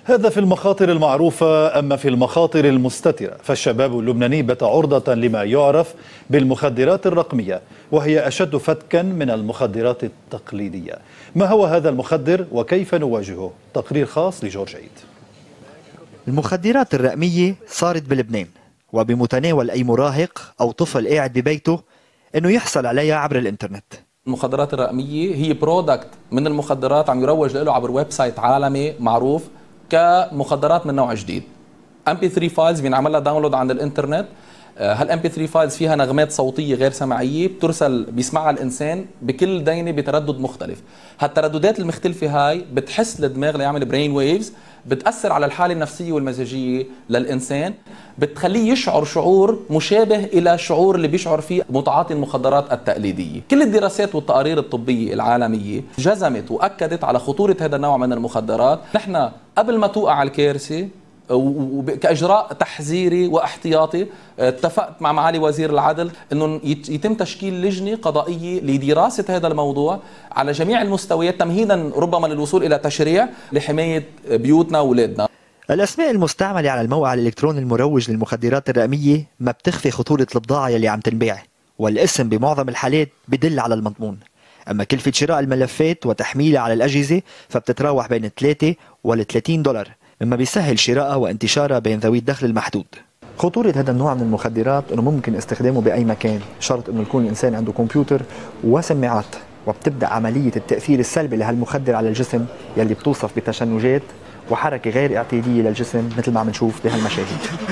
هذا في المخاطر المعروفة. أما في المخاطر المستترة فالشباب اللبناني بات عرضة لما يعرف بالمخدرات الرقمية، وهي أشد فتكا من المخدرات التقليدية. ما هو هذا المخدر وكيف نواجهه؟ تقرير خاص لجورج عيد. المخدرات الرقمية صارت بلبنان وبمتناول أي مراهق أو طفل قاعد ببيته أنه يحصل عليها عبر الإنترنت. المخدرات الرقمية هي برودكت من المخدرات عم يروج له عبر ويب سايت عالمي معروف كمخدرات من نوع جديد. MP3 فايلز بينعمل لها داونلود عند الانترنت. هال MP3 فايلز فيها نغمات صوتية غير سمعية بيسمعها الإنسان بكل دينة بتردد مختلف. هالترددات المختلفة هاي بتحس الدماغ ليعمل برين ويفز، بتأثر على الحالة النفسية والمزاجية للإنسان، بتخليه يشعر شعور مشابه إلى الشعور اللي بيشعر فيه متعاطي المخدرات التقليدية. كل الدراسات والتقارير الطبية العالمية جزمت وأكدت على خطورة هذا النوع من المخدرات. نحن قبل ما توقع الكارثة وكإجراء تحذيري واحتياطي اتفقت مع معالي وزير العدل أنه يتم تشكيل لجنة قضائية لدراسة هذا الموضوع على جميع المستويات، تمهيدا ربما للوصول إلى تشريع لحماية بيوتنا وأولادنا. الأسماء المستعملة على الموقع الإلكتروني المروج للمخدرات الرقمية ما بتخفي خطورة البضاعة يلي عم تنباع، والاسم بمعظم الحالات بدل على المضمون. أما كلفة شراء الملفات وتحميلها على الأجهزة فبتتراوح بين 3 وال $30، مما بيسهل شراءها وانتشارها بين ذوي الدخل المحدود. خطورة هذا النوع من المخدرات أنه ممكن استخدامه بأي مكان، شرط أنه يكون الإنسان عنده كمبيوتر وسماعات، وبتبدأ عملية التأثير السلبي لهالمخدر على الجسم يلي بتوصف بتشنجات وحركة غير اعتيادية للجسم مثل ما عم نشوف بهالمشاهد.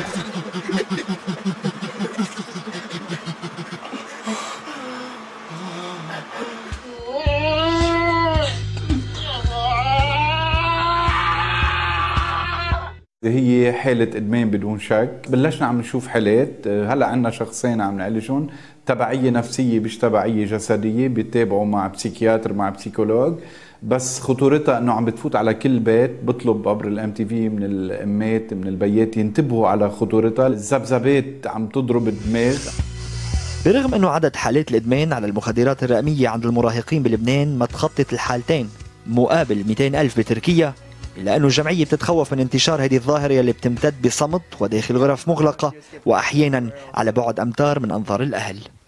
هي حالة إدمان بدون شك. بلشنا عم نشوف حالات، هلا عندنا شخصين عم نعالجهم، تبعية نفسية مش تبعية جسدية، بيتابعوا مع بسيكياتر مع بسيكولوج، بس خطورتها انه عم بتفوت على كل بيت. بطلب عبر الMTV من الامات من البيات ينتبهوا على خطورتها. الذبذبات عم تضرب الدماغ. برغم انه عدد حالات الادمان على المخدرات الرقمية عند المراهقين بلبنان ما تخطت الحالتين مقابل 200,000 بتركيا، إلا أنه الجمعية بتتخوف من انتشار هذه الظاهرة اللي بتمتد بصمت وداخل غرف مغلقة وأحيانا على بعد أمتار من أنظار الأهل.